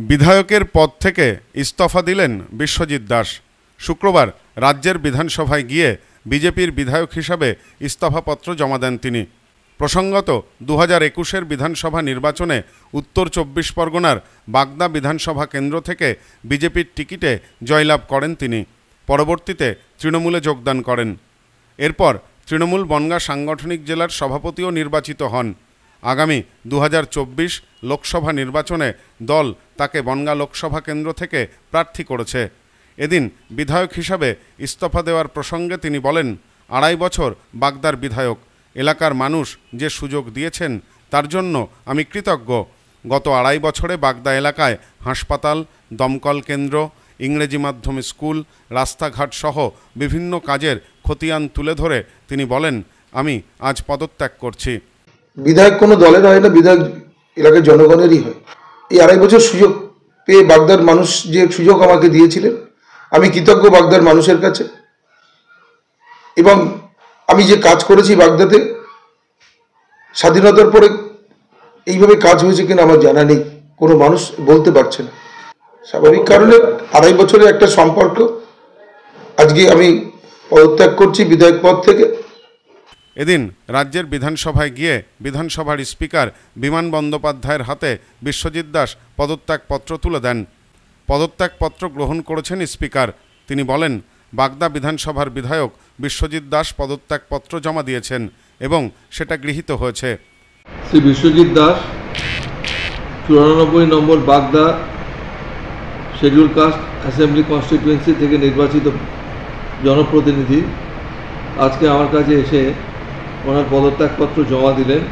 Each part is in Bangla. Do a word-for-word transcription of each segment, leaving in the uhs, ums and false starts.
বিধায়কের পদ থেকে ইস্তফা দিলেন বিশ্বজিৎ দাস। শুক্রবার রাজ্যের বিধানসভায় গিয়ে বিজেপির বিধায়ক হিসাবে ইস্তফাপত্র জমা দেন তিনি। প্রসঙ্গত দু হাজার একুশের বিধানসভা নির্বাচনে উত্তর চব্বিশ পরগনার বাগদা বিধানসভা কেন্দ্র থেকে বিজেপির টিকিটে জয়লাভ করেন তিনি। পরবর্তীতে তৃণমূলে যোগদান করেন। এরপর তৃণমূল বনগাঁ সাংগঠনিক জেলার সভাপতিও নির্বাচিত হন। আগামী দু হাজার চব্বিশ লোকসভা নির্বাচনে দল তাকে বনগাঁ লোকসভা কেন্দ্র থেকে প্রার্থী করেছে। এদিন বিধায়ক হিসাবে ইস্তফা দেওয়ার প্রসঙ্গে তিনি বলেন, আড়াই বছর বাগদার বিধায়ক, এলাকার মানুষ যে সুযোগ দিয়েছেন তার জন্য আমি কৃতজ্ঞ। গত আড়াই বছরে বাগদা এলাকায় হাসপাতাল, দমকল কেন্দ্র, ইংরেজি মাধ্যম স্কুল, রাস্তাঘাট সহ বিভিন্ন কাজের খতিয়ান তুলে ধরে তিনি বলেন, আমি আজ পদত্যাগ করছি। বিধায়ক কোনো দলের হয় না, বিধায়ক এলাকার জনগণেরই হয়। এই আড়াই বছর সুযোগ পেয়ে বাগদার মানুষ যে সুযোগ আমাকে দিয়েছিলেন, আমি কৃতজ্ঞ বাগদার মানুষের কাছে। এবং আমি যে কাজ করেছি বাগদাতে, স্বাধীনতার পরে এইভাবে কাজ হয়েছে কিনা আমার জানা নেই, কোনো মানুষ বলতে পারছে না। স্বাভাবিক কারণে আড়াই বছরের একটা সম্পর্ক, আজকে আমি পদত্যাগ করছি বিধায়ক পদ থেকে। এদিন রাজ্যের বিধানসভায় গিয়ে বিধানসভার স্পিকার বিমান বন্দ্যোপাধ্যায়ের হাতে বিশ্বজিৎ দাস পদত্যাগপত্র তুলে দেন। পদত্যাগপত্র গ্রহণ করেছেন স্পিকার। তিনি বলেন, বাগদা বিধানসভার বিধায়ক বিশ্বজিৎ দাস পদত্যাগপত্র জমা দিয়েছেন এবং সেটা গৃহীত হয়েছে। শ্রী বিশ্বজিৎ দাস, চুরানব্বই নম্বর বাগদা শিডিউল কাস্ট অ্যাসেম্বলি কনস্টিটিউয়েন্সি থেকে নির্বাচিত জনপ্রতিনিধি, আজকে আমার কাছে এসে ওনার পদত্যাগপত্র জমা দিলেন।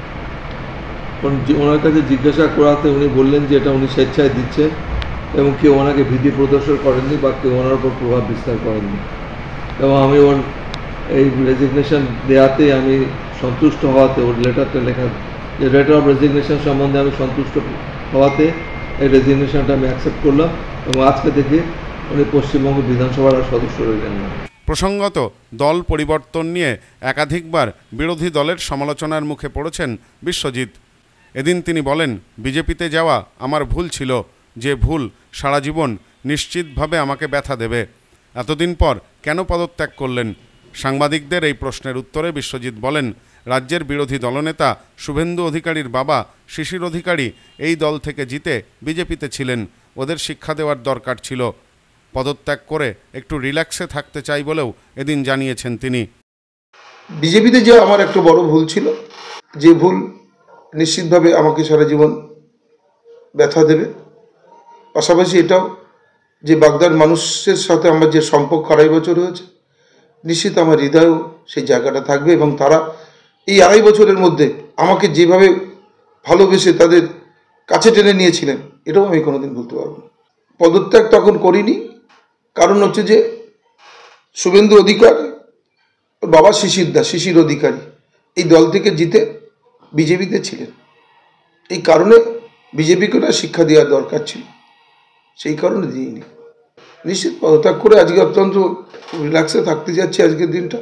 ওনার কাছে জিজ্ঞাসা করাতে উনি বললেন যে এটা উনি স্বেচ্ছায় দিচ্ছেন এবং কেউ ওনাকে ভীতি প্রদর্শন করেননি বা কেউ ওনার উপর প্রভাব বিস্তার করেননি। এবং আমি ওর এই রেজিগনেশন দেওয়াতে আমি সন্তুষ্ট হওয়াতে, ওর লেটারটা লেখা যে লেটার অফ রেজিগনেশন সম্বন্ধে আমি সন্তুষ্ট হওয়াতে এই রেজিগনেশনটা আমি অ্যাকসেপ্ট করলাম এবং আজকে থেকে উনি পশ্চিমবঙ্গ বিধানসভার আর সদস্য রইলেন না। প্রসঙ্গত দল পরিবর্তন নিয়ে একাধিকবার বিরোধী দলের সমালোচনার মুখে পড়েছেন বিশ্বজিৎ। এদিন তিনি বলেন, বিজেপিতে যাওয়া আমার ভুল ছিল, যে ভুল সারা জীবন নিশ্চিতভাবে আমাকে ব্যথা দেবে। এতদিন পর কেন পদত্যাগ করলেন? সাংবাদিকদের এই প্রশ্নের উত্তরে বিশ্বজিৎ বলেন, রাজ্যের বিরোধী দলনেতা শুভেন্দু অধিকারীর বাবা শিশির অধিকারী এই দল থেকে জিতে বিজেপিতে ছিলেন, ওদের শিক্ষা দেওয়ার দরকার ছিল। পদত্যাগ করে একটু রিল্যাক্সে থাকতে চাই বলেও এদিন জানিয়েছেন তিনি। বিজেপিতে যে আমার একটা বড় ভুল ছিল, যে ভুল নিশ্চিতভাবে আমাকে সারা জীবন ব্যথা দেবে। পাশাপাশি এটাও যে বাগদার মানুষের সাথে আমার যে সম্পর্ক আড়াই বছর হয়েছে, নিশ্চিত আমার হৃদয়েও সেই জায়গাটা থাকবে এবং তারা এই আড়াই বছরের মধ্যে আমাকে যেভাবে ভালোবেসে তাদের কাছে টেনে নিয়েছিলেন, এটাও আমি কোনোদিন ভুলতে পারবো না। পদত্যাগ তখন করিনি, কারণ হচ্ছে যে শুভেন্দু অধিকার, বাবা শিশির দাস, শিশির অধিকারী এই দল থেকে জিতে বিজেপিতে ছিলেন। এই কারণে বিজেপিকে না শিক্ষা দেওয়ার দরকার ছিল, সেই কারণে দিইনি। নিশ্চিত পদত্যাগ করে আজকে অত্যন্ত রিল্যাক্সে থাকতে যাচ্ছি আজকের দিনটা।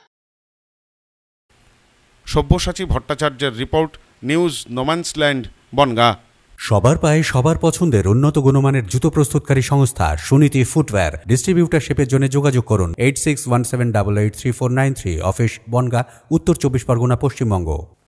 সব্যসাচী ভট্টাচার্যের রিপোর্ট, নিউজ নোম্যান্সল্যান্ড, বনগাঁ। সবার পায়ে সবার পছন্দের উন্নত গুণমানের জুতো প্রস্তুতকারী সংস্থা সুনীতি ফুটওয়্যার। ডিস্ট্রিবিউটারশিপের জন্য যোগাযোগ করুন eight six one seven double eight three four nine three. Office Bongaon, Uttar Chabbish Pargana, Paschimbanga.